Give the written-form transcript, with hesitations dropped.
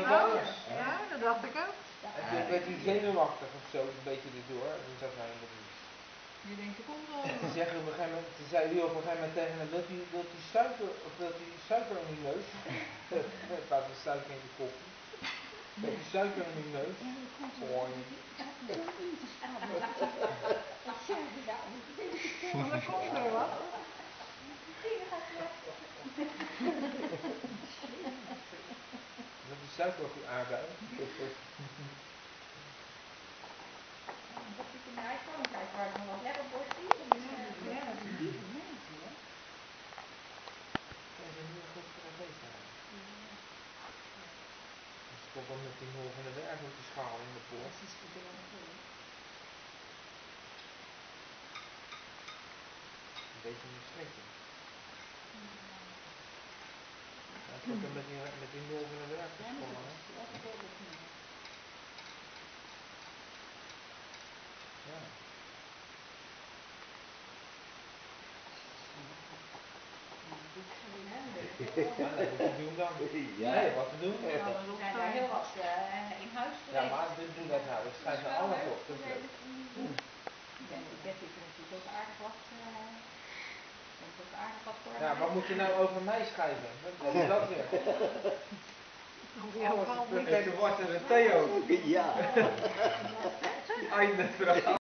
anders. Ja, dat dacht ik ook. En werd u zenuwachtig of zo, een beetje erdoor. En toen zat hij helemaal niet. Je denkt, er komt wel. Toen zei hij op een gegeven moment tegen hem, wilt u suiker in uw neus? In plaats van suiker in de koffie. Wilt u suiker in uw neus? Mooi. Want er komt er wat. Dat is suiker op uw aardbei. Dat zit in de ijskoninkrijk waar ik nog wat lekker borstje. Ja, dat is lieve mensen, hè. Ja, dat is heel goed voor de feest. Dus ik kom dan met die mol van de berg met die schaal in de poort. Een beetje een schrikken. Ja, ik heb met die mol van de berg gesprongen. Ja. Ja, dat moet je doen dan. Ja. Nee, wat te doen. Er zijn daar heel wat in huis Ja, geweest. maar doe dat nou. Ik schrijf er alles op. Dat is leuk. Ik heb dit natuurlijk ook aardig wat. Ja, wat moet je nou over mij schrijven? Wat is dat weer? Alles Met de worst en de thee ook. Ja. Einde verhaal.